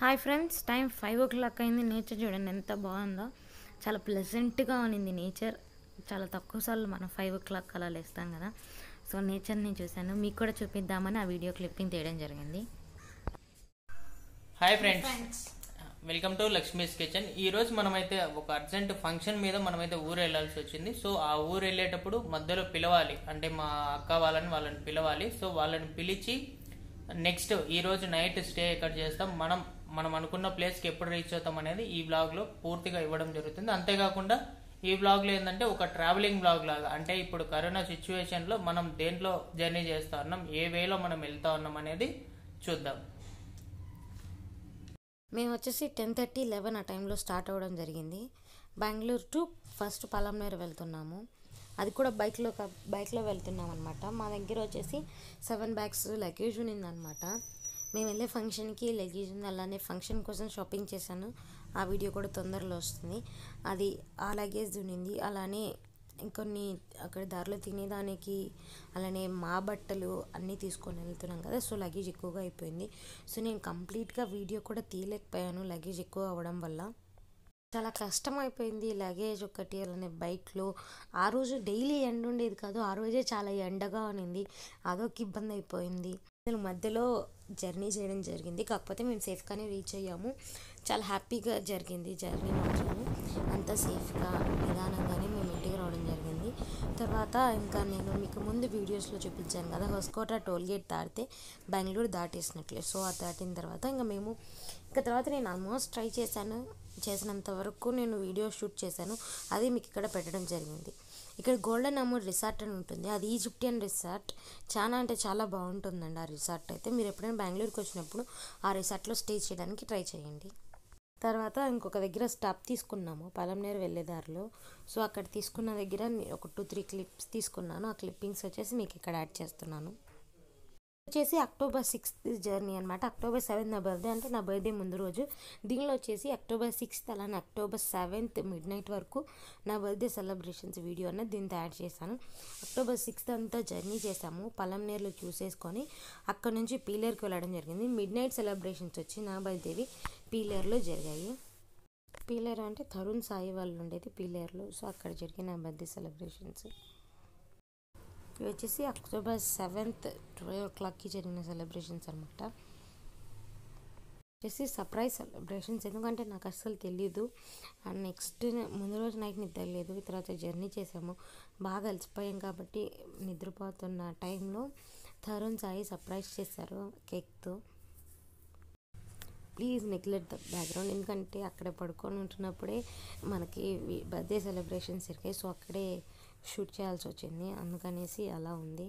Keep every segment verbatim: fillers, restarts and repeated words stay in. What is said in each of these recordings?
Hi friends, time five o'clock అయింది. Nature చూడండి ఎంత బాగుందో. చాలా ప్లెజెంట్గా ఉన్నింది నేచర్. చాలా తక్కువ సార్లు మనం ఫైవ్ ఓ క్లాక్ అలా లేస్తాం కదా. సో నేచర్ని చూశాను, మీకు కూడా చూపిద్దామని ఆ వీడియో క్లిప్పింగ్ తీయడం జరిగింది. Hi friends, welcome to Lakshmi's kitchen. ఈ రోజు మనమైతే ఒక అర్జెంట్ ఫంక్షన్ మీద మనమైతే ఊరు వెళ్ళాల్సి వచ్చింది. సో ఆ ఊరు వెళ్ళేటప్పుడు మధ్యలో పిలవాలి, అంటే మా అక్క వాళ్ళని వాళ్ళని పిలవాలి. సో వాళ్ళని పిలిచి నెక్స్ట్ ఈ రోజు నైట్ స్టే ఎక్కడ చేస్తాం, మనం మనం అనుకున్న ప్లేస్కి ఎప్పుడు రీచ్ అవుతాం అనేది ఈ బ్లాగ్లో పూర్తిగా ఇవ్వడం జరుగుతుంది. అంతేకాకుండా ఈ బ్లాగ్లో ఏంటంటే ఒక ట్రావెలింగ్ బ్లాగ్ లాగా, అంటే ఇప్పుడు కరోనా సిచ్యువేషన్లో మనం దేంట్లో జర్నీ చేస్తా ఉన్నాం, ఏ వేలో మనం వెళ్తా ఉన్నాం అనేది చూద్దాం. మేము వచ్చేసి టెన్ థర్టీ లెవెన్ ఆ టైంలో స్టార్ట్ అవ్వడం జరిగింది. బెంగళూరు టు ఫస్ట్ పలమనేరు వెళ్తున్నాము. అది కూడా బైక్లో బైక్లో వెళ్తున్నాం అనమాట. మా దగ్గర వచ్చేసి సెవెన్ బ్యాగ్స్ లగేజ్ ఉన్నిందనమాట. మేము వెళ్ళే ఫంక్షన్కి లగేజ్ ఉంది. అలానే ఫంక్షన్ కోసం షాపింగ్ చేశాను, ఆ వీడియో కూడా తొందరలో వస్తుంది. అది ఆ లగేజ్ ఉన్నింది. అలానే ఇంకొన్ని అక్కడ దారిలో తినేదానికి, అలానే మా బట్టలు అన్నీ తీసుకొని వెళ్తున్నాం కదా. సో లగేజ్ ఎక్కువగా అయిపోయింది. సో నేను కంప్లీట్గా వీడియో కూడా తీయలేకపోయాను లగేజ్ ఎక్కువ అవ్వడం వల్ల. చాలా కష్టం అయిపోయింది లగేజ్ ఒకటి. అలానే బైక్లో ఆ రోజు డైలీ ఎండ ఉండేది కాదు, ఆ రోజే చాలా ఎండగా ఉన్నింది. అదొక ఇబ్బంది అయిపోయింది. నేను మధ్యలో జర్నీ చేయడం జరిగింది, కాకపోతే మేము సేఫ్గానే రీచ్ అయ్యాము. చాలా హ్యాపీగా జరిగింది జర్నీ మాత్రము. అంతా సేఫ్గా నిదానంగానే మేము ఇంటికి రావడం జరిగింది. తర్వాత ఇంకా నేను మీకు ముందు వీడియోస్లో చూపించాను కదా, హొస్కోట టోల్గేట్ దాటితే బెంగళూరు దాటేసినట్లే. సో అది దాటిన తర్వాత ఇంకా మేము ఇంకా తర్వాత నేను ఆల్మోస్ట్ ట్రై చేశాను, చేసినంత వరకు నేను వీడియో షూట్ చేశాను. అది మీకు ఇక్కడ పెట్టడం జరిగింది. ఇక్కడ గోల్డెన్ అమూర్ రిసార్ట్ అని ఉంటుంది, అది ఈజిప్టియన్ రిసార్ట్. చాలా అంటే చాలా బాగుంటుందండి ఆ రిసార్ట్ అయితే. మీరు ఎప్పుడైనా బెంగళూరుకి వచ్చినప్పుడు ఆ రిసార్ట్లో స్టే చేయడానికి ట్రై చేయండి. తర్వాత ఇంకొక దగ్గర స్టాప్ తీసుకున్నాము పలమనేరు వెళ్ళే దారిలో. సో అక్కడ తీసుకున్న దగ్గర ఒక టూ త్రీ క్లిప్స్ తీసుకున్నాను. ఆ క్లిప్పింగ్స్ వచ్చేసి మీకు ఇక్కడ యాడ్ చేస్తున్నాను. వచ్చేసి అక్టోబర్ సిక్స్త్ జర్నీ అనమాట. అక్టోబర్ సెవెంత్ నా బర్త్డే, అంటే నా బర్త్డే ముందు రోజు. దీనిలో వచ్చేసి అక్టోబర్ సిక్స్త్ అలానే అక్టోబర్ సెవెంత్ మిడ్ నైట్ వరకు నా బర్త్డే సెలబ్రేషన్స్ వీడియో అన్నది దీంతో యాడ్ చేశాను. అక్టోబర్ సిక్స్త్ అంతా జర్నీ చేసాము, పలమనేరులో చూసేసుకొని అక్కడ నుంచి పీలేరుకి వెళ్ళడం జరిగింది. మిడ్ నైట్ సెలబ్రేషన్స్ వచ్చి నా బర్త్డేవి పీలేరులో జరిగాయి. పీలేరు అంటే తరుణ్ సాయి వాళ్ళు ఉండేది పీలేరులో. సో అక్కడ జరిగిన నా బర్త్డే సెలబ్రేషన్స్ ఇవి వచ్చేసి అక్టోబర్ సెవెంత్ ట్వెల్వ్ ఓ క్లాక్కి జరిగిన సెలబ్రేషన్స్ అనమాట. వచ్చేసి సర్ప్రైజ్ సెలబ్రేషన్స్, ఎందుకంటే నాకు అస్సలు తెలియదు. అండ్ నెక్స్ట్ ముందు రోజు నైట్ నిద్ర లేదు, తర్వాత జర్నీ చేసాము, బాగా అలసిపోయాం కాబట్టి నిద్రపోతున్న టైంలో తరుణ్ సాయి సర్ప్రైజ్ చేశారు కేక్తో. ప్లీజ్ నెగ్లెక్ట్ ద బ్యాక్గ్రౌండ్, ఎందుకంటే అక్కడ పడుకొని ఉంటున్నప్పుడే మనకి బర్త్డే సెలబ్రేషన్స్ జరిగాయి. సో అక్కడే షూట్ చేయాల్సి వచ్చింది, అందుకనేసి అలా ఉంది.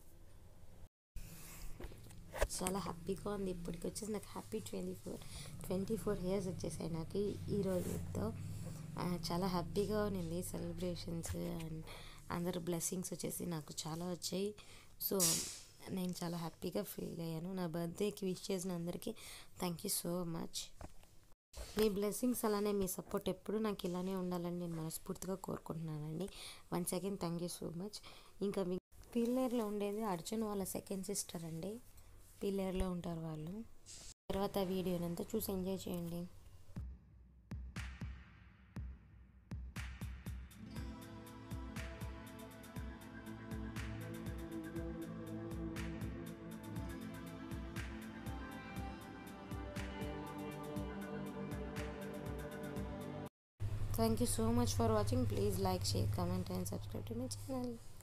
చాలా హ్యాపీగా ఉంది. ఇప్పటికి వచ్చేసి నాకు happy twenty four twenty four years వచ్చేసాయి నాకు ఈ రోజుతో. చాలా హ్యాపీగా ఉంది సెలబ్రేషన్స్ అండ్ అందరు బ్లెస్సింగ్స్ వచ్చేసి నాకు చాలా వచ్చాయి. సో నేను చాలా హ్యాపీగా ఫీల్ అయ్యాను. నా బర్త్డేకి విష్ చేసిన అందరికీ థ్యాంక్ యూ సో మచ్. మీ బ్లెస్సింగ్స్ అలానే మీ సపోర్ట్ ఎప్పుడు నాకు ఇలానే ఉండాలని నేను మనస్ఫూర్తిగా కోరుకుంటున్నానండి. Once again thank you so much. ఇంకా మీ పీలేరులో ఉండేది అర్జున్ వాళ్ళ సెకండ్ సిస్టర్ అండి, పీలేరులో ఉంటారు వాళ్ళు. తర్వాత వీడియోనంతా చూసి ఎంజాయ్ చేయండి. Thank you so much for watching. Please like, share, comment and subscribe to my channel.